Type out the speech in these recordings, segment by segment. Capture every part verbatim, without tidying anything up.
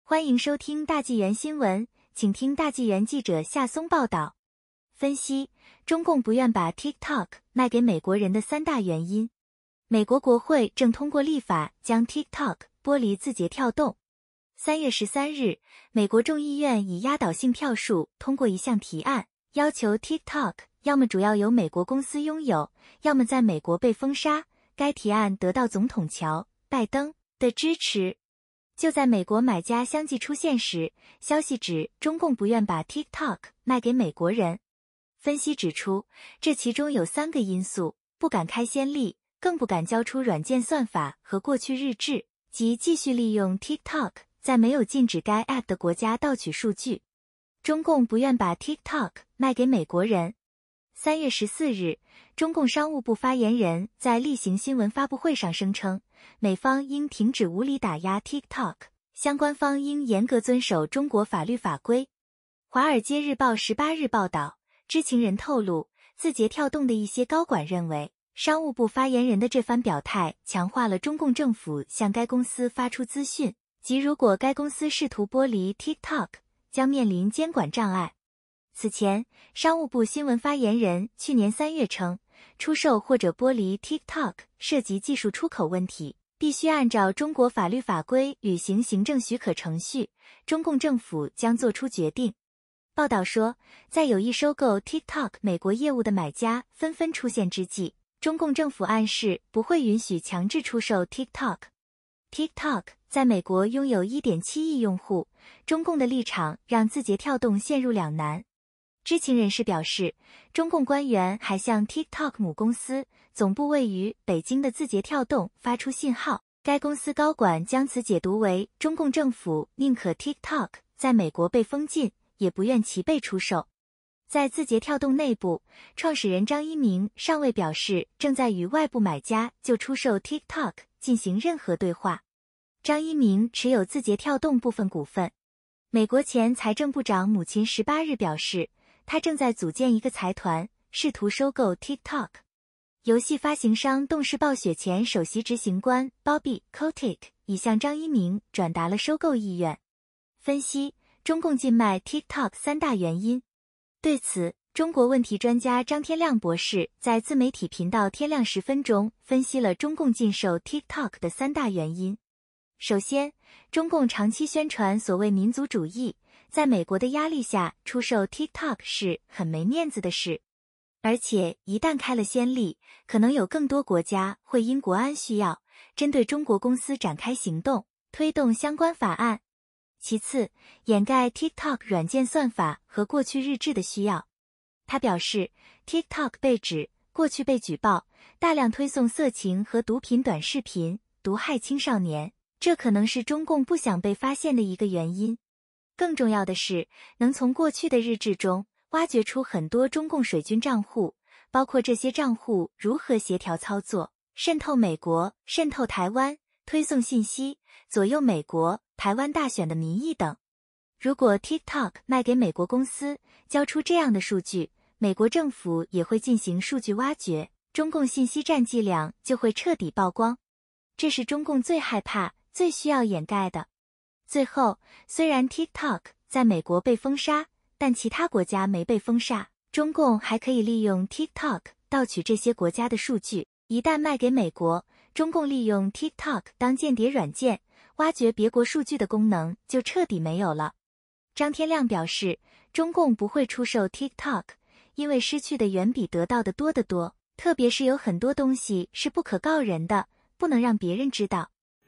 欢迎收听大纪元新闻，请听大纪元记者夏松报道。分析：中共不愿把 TikTok 卖给美国人的三大原因。美国国会正通过立法将 TikTok 剥离字节跳动。三月十三日，美国众议院以压倒性票数通过一项提案，要求 TikTok 要么主要由美国公司拥有，要么在美国被封杀。该提案得到总统乔·拜登的支持。就在美国买家相继出现时，消息指中共不愿把 TikTok 卖给美国人。分析指出，这其中有三个因素：不敢开先例，更不敢交出软件算法和过去日志，即继续利用 TikTok 在没有禁止该 App 的国家盗取数据。中共不愿把 TikTok 卖给美国人。三月十四日，中共商务部发言人在例行新闻发布会上声称，美方应停止无理打压 TikTok， 相关方应严格遵守中国法律法规。华尔街日报十八日报道，知情人透露，字节跳动的一些高管认为，商务部发言人的这番表态强化了中共政府向该公司发出资讯，即如果该公司试图剥离 TikTok， 将面临监管障碍。此前，商务部新闻发言人去年三月称，出售或者剥离 TikTok 涉及技术出口问题，必须按照中国法律法规履行行政许可程序，中共政府将做出决定。报道说，在有意收购 TikTok 美国业务的买家纷纷出现之际，中共政府暗示不会允许强制出售 TikTok。TikTok 在美国拥有 一点七亿用户，中共的立场让字节跳动陷入两难。知情人士表示，中共官员还向 TikTok 母公司总部位于北京的字节跳动发出信号，该公司高管将此解读为中共政府宁可 TikTok 在美国被封禁，也不愿其被出售。在字节跳动内部，创始人张一鸣尚未表示正在与外部买家就出售 TikTok 进行任何对话。张一鸣持有字节跳动部分股份。美国前财政部长姆勤十八日表示，他正在组建一个财团，试图收购 TikTok。游戏发行商动视暴雪前首席执行官 Bobby Kotick 已向张一鸣转达了收购意愿。分析：中共禁卖 TikTok 三大原因。对此，中国问题专家张天亮博士在自媒体频道天亮十分钟分析了中共禁售 TikTok 的三大原因。首先，中共长期宣传所谓民族主义，在美国的压力下出售 TikTok 是很没面子的事，而且一旦开了先例，可能有更多国家会因国安需要，针对中国公司展开行动，推动相关法案。其次，掩盖 TikTok 软件算法和过去日志的需要。他表示 ，TikTok 被指过去被举报大量推送色情和毒品短视频，毒害青少年，这可能是中共不想被发现的一个原因。更重要的是，能从过去的日志中挖掘出很多中共水军账户，包括这些账户如何协调操作，渗透美国、渗透台湾，推送信息，左右美国、台湾大选的民意等。如果 TikTok 卖给美国公司，交出这样的数据，美国政府也会进行数据挖掘，中共信息战伎俩就会彻底曝光。这是中共最害怕、最需要掩盖的。最后，虽然 TikTok 在美国被封杀，但其他国家没被封杀，中共还可以利用 TikTok 盗取这些国家的数据。一旦卖给美国，中共利用 TikTok 当间谍软件，挖掘别国数据的功能就彻底没有了。张天亮表示，中共不会出售 TikTok， 因为失去的远比得到的多得多，特别是有很多东西是不可告人的，不能让别人知道。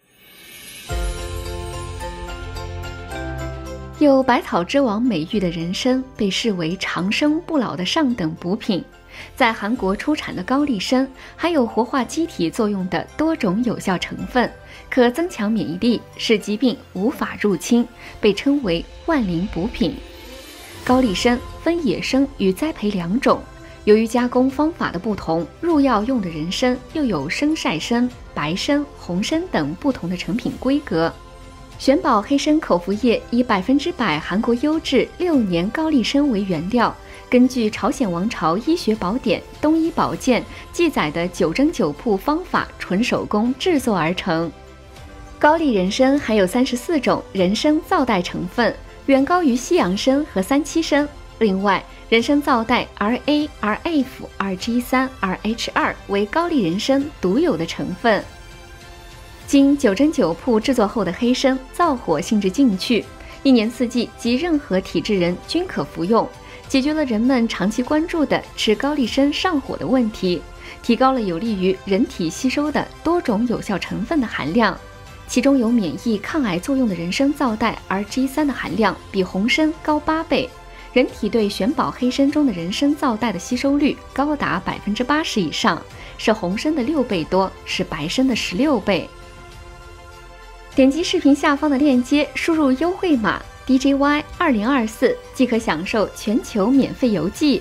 有百草之王美誉的人参被视为长生不老的上等补品，在韩国出产的高丽参含有活化机体作用的多种有效成分，可增强免疫力，使疾病无法入侵，被称为万灵补品。高丽参分野生与栽培两种，由于加工方法的不同，入药用的人参又有生晒参、白参、红参等不同的成品规格。玄宝黑参口服液以百分之百韩国优质六年高丽参为原料，根据朝鲜王朝医学宝典《东医保健》记载的九蒸九铺方法纯手工制作而成。 高丽人参含有三十四种人参皂苷成分，远高于西洋参和三七参。另外，人参皂苷 R A、R F、R G 三、R H 二 为高丽人参独有的成分。经九蒸九曝制作后的黑参，燥火性质进去，一年四季及任何体质人均可服用，解决了人们长期关注的吃高丽参上火的问题，提高了有利于人体吸收的多种有效成分的含量。其中有免疫抗癌作用的人参皂苷 R G 三 的含量比红参高八倍，人体对玄宝黑参中的人参皂苷的吸收率高达百分之八十以上，是红参的六倍多，是白参的十六倍。点击视频下方的链接，输入优惠码 D J Y 二零二四 即可享受全球免费邮寄。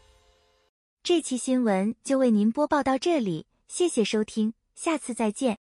这期新闻就为您播报到这里，谢谢收听，下次再见。